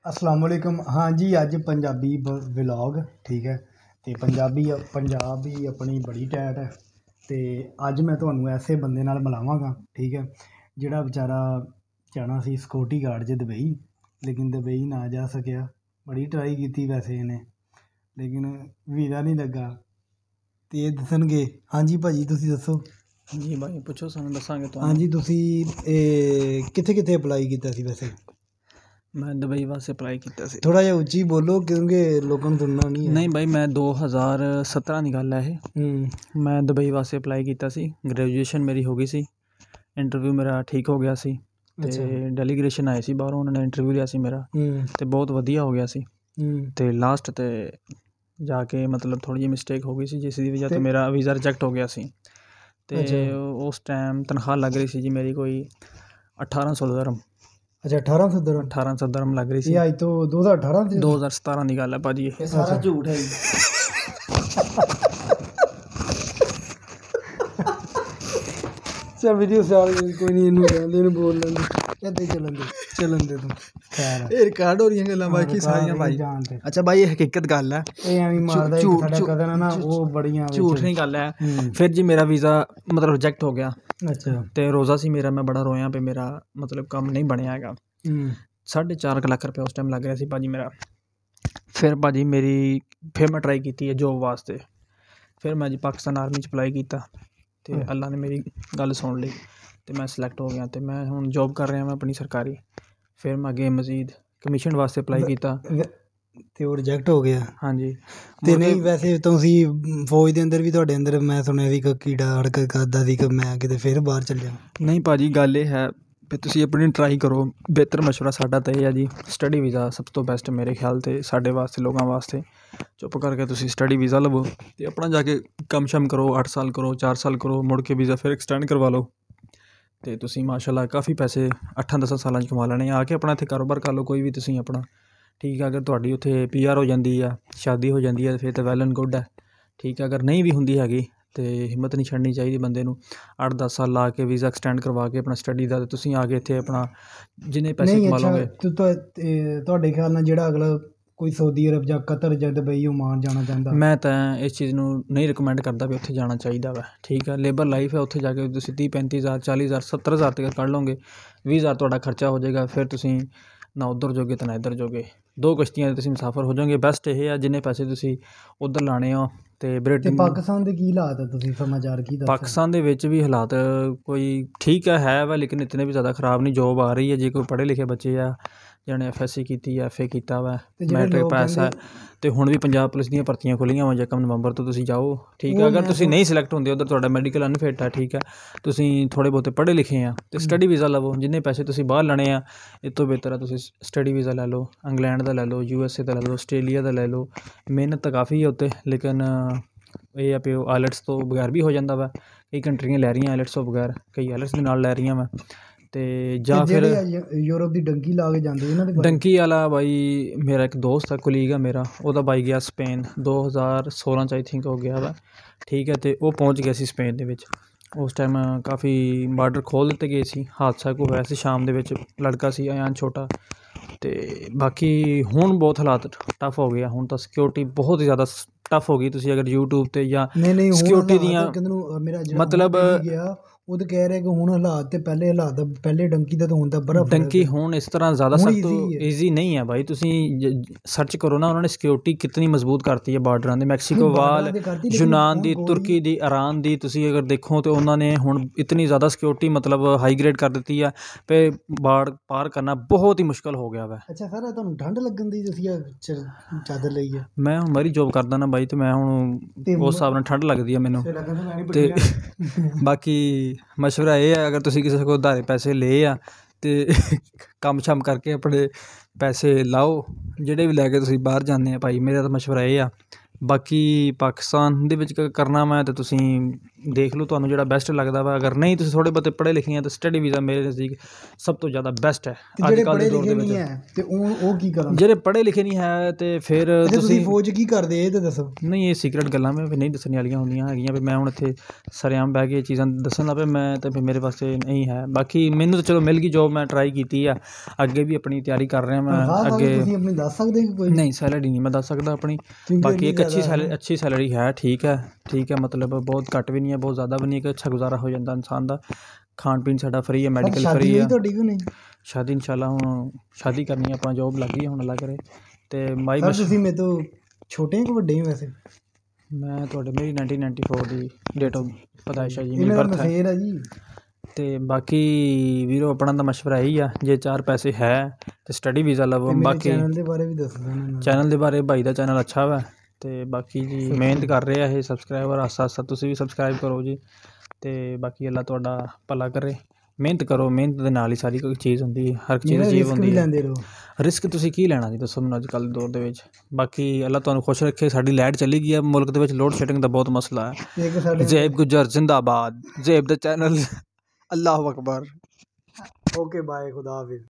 अस्सलाम वालेकुम। हाँ जी, अज पंजाबी व्लॉग ठीक है। तो पंजाब ही अपनी बड़ी टैट है। तो अज मैं तुहानू ऐसे बंदे नाल मिलावांगा ठीक है, जिहड़ा बेचारा जाना सी सिक्योरिटी गार्ड च दुबई, लेकिन दुबई ना जा सकिया। बड़ी ट्राई की वैसे इन्हें, लेकिन वीज़ा नहीं लगा। तो ये दसणगे। हाँ जी भाजी, तुसीं दसो जी भाई पुछो, सानू दसांगे। हाँ जी, तुसीं कित्थे कित्थे अप्लाई कीता सी वैसे? मैं दुबई वास्ते अप्लाई किया सी। थोड़ा जिहा उच्ची बोलो क्योंकि लोगों को सुनना नहीं है। नहीं भाई, मैं 2017 की गल है ये। मैं दुबई वास्ते अप्लाई किया सी। ग्रेजुएशन मेरी हो गई सी, इंटरव्यू मेरा ठीक हो गया सी। ते डेलीग्रेशन आए सी बाहरों, उन्होंने इंटरव्यू लिया सी मेरा, तो बहुत वधिया हो गया सी। ते लास्ट ते जाके मतलब थोड़ी जी मिस्टेक हो गई सी, जिस दी वजह तो मेरा वीज़ा रिजेक्ट हो गया सी। ते उस टाइम तनख्वाह लग रही सी जी मेरी कोई 1800 दरम। अच्छा, 1800 दरम। 1800 दरम लग रही सी। ये अज तो 2018 2017 की गल है भाजी। ये सारा झूठ है। चल वीडियो साल कोई नहीं, इनू रहंदे ने बोल लेंदे, इदां चलन दे तू। खैर ये रिकॉर्ड हो रही है गल्लां बाकी सारियां भाई। अच्छा भाई, ये हकीकत गल है, ਇਹ ਐਵੇਂ ਮਾਰਦਾ ਇੱਕ ਸਾਡਾ ਕਦਨ ਹੈ ਨਾ, ਉਹ ਬੜੀਆਂ झूठ नहीं गल है। फिर जी मेरा वीज़ा मतलब रिजेक्ट हो गया। अच्छा, तो रोज़ा सी मेरा, मैं बड़ा रोया पे मेरा मतलब काम नहीं बनया हैगा। 4.5 लाख रुपया उस टाइम लग रहा सी भाजी मेरा। फिर भाजी मेरी फिर मैं ट्राई की है जॉब वास्ते। फिर मैं जी पाकिस्तान आर्मी च अप्लाई किया, तो अल्लाह ने मेरी गल सुन ली, तो मैं सिलैक्ट हो गया। तो मैं हुण जॉब कर रहा मैं अपनी सरकारी। फिर मैं अगे मजीद कमीशन वास्ते अप्लाई किया, ਤੇ ਉਹ ਰਿਜੈਕਟ ਹੋ ਗਿਆ। हाँ जी। ਤੇ ਨਹੀਂ ਵੈਸੇ ਤੁਸੀਂ ਫੌਜ ਦੇ ਅੰਦਰ ਵੀ, ਤੁਹਾਡੇ ਅੰਦਰ ਮੈਂ ਸੁਣਿਆ ਸੀ ਕਿ ਕੀੜਾ ਅੜਕ ਕਰਦਾ ਸੀ ਕਿ ਮੈਂ ਕਿਤੇ ਫਿਰ ਬਾਹਰ ਚੱਲ ਜਾ। नहीं भाजी, गल ये है भी तुसीं अपनी ट्राई करो। बेहतर मशवरा साडा तो यह है जी, स्टडी वीज़ा सब तो बेस्ट मेरे ख्याल से साडे वास्ते, लोगों वास्ते। चुप करके तुसीं स्टडी वीज़ा लवो तो अपना जाके कम शम करो, 8 साल करो, 4 साल करो, मुड़ के वीज़ा फिर एक्सटेंड करवा लो। तो तुसीं माशाल्लाह काफ़ी पैसे 8-10 सालों च कमा लेने। आके अपना इत्थे कारोबार कर लो कोई भी तुसीं अपना, ठीक है। अगर तुहाडी उत्थे PR हो जाती है, शादी हो जाती है, फिर तो वैल एंड गुड है, ठीक है। अगर नहीं भी हुंदी हैगी तो हिम्मत नहीं छड्डनी चाहिए बंदे नूं। 8-10 साल ला के वीज़ा एक्सटेंड करवा के अपना स्टडी का, तुसीं आके इत्थे अपना जिन्ने पैसे कमा लोगे। ਤੁਹਾਡੇ ਖਿਆਲ ਨਾਲ ਜਿਹੜਾ ਅਗਲਾ ਕੋਈ सऊदी अरब ਜਾਂ कतर ਜਾਂ दुबई ओमान जाना चाहता, मैं तो इस चीज़ नूं नहीं रिकमेंड करता भी उत्थे जाना चाहिए वै, ठीक है। लेबर लाइफ है, उत्थे जाके तुसीं 30-35 हज़ार 40 हज़ार 70 हज़ार तक कढ़ लोगे। 20 हज़ार तुहाडा खर्चा हो जाएगा, फिर तुसीं ना उधर जोगे तो ना इधर जोगे, 2 किश्तियां तुसीं मुसाफर हो जाओगे। बेस्ट ये है जिन्ने पैसे तुसीं उधर लाने हो। तो ब्रिटेन पाकिस्तान के की हालात है, तुसीं समाचार की दस? पाकिस्तान दे विच भी हालात कोई ठीक है वै, लेकिन इतने भी ज़्यादा ख़राब नहीं। जॉब आ रही है जे कोई पढ़े लिखे बच्चे आ जिन्हें FSC की, FA किया वा, मैट्रिक पास है, तो हुण भी पंजाब पुलिस दी भर्तियां खुलियां वा 1 नवंबर तो तुसीं जाओ, ठीक है। अगर तुसीं नहीं सिलैक्ट होंदे उधर, तुहाडा मैडिकल अनफिट है, ठीक है, तुसीं थोड़े बहुते पढ़े लिखे हैं, तो स्टडी वीज़ा लवो। जिन्ने पैसे तुसीं बाहर लाने आ, इस तो बेहतर है तुसीं स्टडी वीज़ा लै लो। इंग्लैंड का लै लो, USA का लै लो, आस्ट्रेलिया का लै लो। मेहनत तो काफ़ी है उत्ते, लेकिन ये है भी IELTS तो बगैर भी हो जाता वा। कई कंट्रियां लै रही IELTS तो बगैर, कई IELTS के नाल लै रही वा। तो जां फिर यूरोप की डंकी ला के जाते इन्हां दे डंकी वाला भाई, मेरा एक दोस्त है, कुलीग है मेरा, वह भाई गया स्पेन 2016 आई थिंक हो गया वा, ठीक है। तो वह पहुँच गया सी स्पेन दे विच। उस टाइम काफ़ी बार्डर खोल दिते गए सी। हादसा को होया सी शाम दे विच, लड़का सी अयान छोटा। तो बाकी हुण बहुत हालात टफ हो गया, हुण तो सिक्योरिटी बहुत ज़्यादा टफ हो गई। तुसीं अगर यूट्यूब ते या सिक्योरिटी दियां मतलब वो तो कह रहे कि हुण हालात ते पहले हालात पहले डंकी दा तो हुण दा बड़ा फर्क है। डंकी हुण इस तरह ज़्यादा सख्त तो ईजी नहीं है भाई। तुसीं सर्च करो ना, उन्होंने सिक्योरिटी कितनी मजबूत करती है बार्डरां दे, मैक्सीको वाल, यूनान दी, तुर्की दी, ईरान दी। तुसीं अगर देखो तो उन्होंने हुण इतनी ज़्यादा सिक्योरिटी मतलब हाई ग्रेड कर दी है पे बाड़ पार करना बहुत ही मुश्किल हो गया वै। अच्छा सर, तुहानूं ठंड लगन दी तुसीं चादर लई है? मैं हुण मरी जॉब करदा ना भाई, तो मैं हुण उस हिसाब नाल ठंड लगदी है मैनूं। ते बाकी मशवरा ये है, अगर तुसीं किसी को उधारे पैसे ले आ तो कम शम करके अपने पैसे लाओ, जेह्ड़े भी लैके तुसीं बाहर जाने भाई। मेरा तो मशवरा ये आ, ਬਾਕੀ ਪਾਕਿਸਤਾਨ ਦੇ ਵਿੱਚ ਕਰਨਾ ਮੈਂ ਤਾਂ ਤੁਸੀਂ ਦੇਖ ਲਓ ਤੁਹਾਨੂੰ ਜਿਹੜਾ ਬੈਸਟ ਲੱਗਦਾ ਵਾ। ਅਗਰ ਨਹੀਂ ਤੁਸੀਂ ਥੋੜ੍ਹੇ ਬਹੁਤੇ ਪੜ੍ਹੇ ਲਿਖੇ ਆ ਤਾਂ ਸਟੱਡੀ ਵੀਜ਼ਾ ਮੇਰੇ ਨਜ਼ਦੀਕ ਸਭ ਤੋਂ ਜ਼ਿਆਦਾ ਬੈਸਟ ਹੈ ਅੱਜ ਕੱਲ੍ਹ ਦੇ ਦੌਰ ਦੇ ਵਿੱਚ। ਤੇ ਉਹ ਕੀ ਕਰਨ? ਜਿਹੜੇ ਪੜ੍ਹੇ ਲਿਖੇ ਨਹੀਂ ਹੈ ਤੇ ਫਿਰ ਤੁਸੀਂ ਫੌਜ ਕੀ ਕਰਦੇ ਇਹ ਤਾਂ ਦੱਸੋ। ਨਹੀਂ, ਇਹ ਸੀਕਰਟ ਗੱਲਾਂ ਮੈਂ ਵੀ ਨਹੀਂ ਦੱਸਣ ਵਾਲੀਆਂ ਹੁੰਦੀਆਂ ਹੈਗੀਆਂ ਵੀ ਮੈਂ ਹੁਣ ਇੱਥੇ ਸਰੇਆਮ ਬਹਿ ਕੇ ਇਹ ਚੀਜ਼ਾਂ ਦੱਸਣ ਲੱਗ ਪਿਆ ਮੈਂ ਤਾਂ ਫਿਰ ਮੇਰੇ ਵਾਸਤੇ ਨਹੀਂ ਹੈ। ਬਾਕੀ ਮੈਨੂੰ ਤਾਂ ਚਲੋ ਮਿਲ ਗਈ ਜੋਬ, ਮੈਂ ਟਰਾਈ ਕੀਤੀ ਆ, ਅੱਗੇ ਵੀ ਆਪਣੀ ਤਿਆਰੀ ਕਰ ਰਿਹਾ ਮੈਂ। ਅੱਗੇ ਤੁਸੀਂ ਆਪਣੀ ਦੱਸ ਸਕਦੇ ਕੋਈ? ਨਹੀਂ, ਸੈਲਰੀ ਨਹੀਂ ਮੈਂ ਦੱਸ ਸਕਦਾ ਆਪਣੀ। ਬਾਕੀ ਇੱਕ ਅੱਛੀ ਸੈਲਰੀ ਹੈ, ਠੀਕ ਹੈ ਮਤਲਬ ਬਹੁਤ ਘੱਟ ਵੀ ਨਹੀਂ ਹੈ ਬਹੁਤ ਜ਼ਿਆਦਾ ਵੀ ਨਹੀਂ, ਇੱਕ ਅੱਛਾ ਗੁਜ਼ਾਰਾ ਹੋ ਜਾਂਦਾ ਇਨਸਾਨ ਦਾ। ਖਾਣ ਪੀਣ ਸਾਡਾ ਫਰੀ ਹੈ, ਮੈਡੀਕਲ ਫਰੀ ਹੈ। ਤੁਹਾਡੀ ਕਿਉਂ ਨਹੀਂ ਸ਼ਾਦੀ? ਇਨਸ਼ਾਅੱਲਾ ਹੁਣ ਸ਼ਾਦੀ ਕਰਨੀ ਹੈ, ਆਪਣਾ ਜੋਬ ਲੱਗ ਗਈ ਹੁਣ ਅੱਲਾ ਕਰੇ। ਅਤੇ ਤੁਸੀਂ ਮੇਰੇ ਤੋਂ ਛੋਟੇ ਕਿ ਵੱਡੇ ਹੋ ਵੈਸੇ? ਮੈਂ ਤੁਹਾਡੇ ਮੇਰੀ 1994 ਦੀ ਡੇਟ ਆਫ ਪੈਦਾਇਸ਼ ਹੈ ਜੀ, ਮੇਰੀ ਬਰਥ ਹੈ ਜੀ। ਅਤੇ ਬਾਕੀ ਵੀਰੋ ਆਪਣਾ ਤਾਂ ਮਸ਼ਵਰਾ ਇਹੀ ਆ, ਜੇ 4 ਪੈਸੇ ਹੈ ਤਾਂ ਸਟੱਡੀ ਵੀਜ਼ਾ ਲਵੋ। ਬਾਕੀ ਚੈਨਲ ਦੇ ਬਾਰੇ ਵੀ ਦੱਸ ਦਿਓ। ਚੈਨਲ ਦੇ ਬਾਰੇ ਭਾਈ ਦਾ ਚੈਨਲ ਅੱਛਾ ਵਾ, ਅਤੇ ਬਾਕੀ ਜੀ ਮਿਹਨਤ ਕਰ ਰਿਹਾ ਇਹ ਸਬਸਕ੍ਰਾਈਬਰ ਆਸਤਾ ਤੁਸੀਂ ਵੀ ਸਬਸਕ੍ਰਾਈਬ ਕਰੋ ਜੀ। ਅਤੇ ਬਾਕੀ ਅੱਲਾ ਤੁਹਾਡਾ ਭਲਾ ਕਰੇ। ਮਿਹਨਤ ਕਰੋ, ਮਿਹਨਤ ਦੇ ਨਾਲ ਹੀ ਸਾਰੀ ਕੋਈ ਚੀਜ਼ ਹੁੰਦੀ ਹੈ, ਹਰ ਚੀਜ਼ ਅਚੀਵ ਹੁੰਦੀ ਹੈ। ਰਿਸਕ ਤੁਸੀਂ ਕੀ ਲੈਣਾ ਜੀ ਦੱਸੋ ਮੈਨੂੰ ਅੱਜ ਕੱਲ੍ਹ ਦੇ ਦੌਰ ਦੇ ਵਿੱਚ। ਬਾਕੀ ਅੱਲਾ ਤੁਹਾਨੂੰ ਖੁਸ਼ ਰੱਖੇ। ਸਾਡੀ ਲਾਈਟ ਚਲੀ ਗਈ ਹੈ ਮੁਲਕ ਦੇ ਵਿੱਚ, ਲੋਡ ਸ਼ੈਡਿੰਗ ਦਾ ਬਹੁਤ ਮਸਲਾ ਹੈ। ਜ਼ੈਬ ਗੁੱਜਰ ਜ਼ਿੰਦਾਬਾਦ, ਜ਼ੈਬ ਦਾ ਚੈਨਲ। ਅੱਲਾਹੁ ਅਕਬਰ। ਓਕੇ ਬਾਏ, ਖੁਦਾ ਹਾਫਿਜ਼।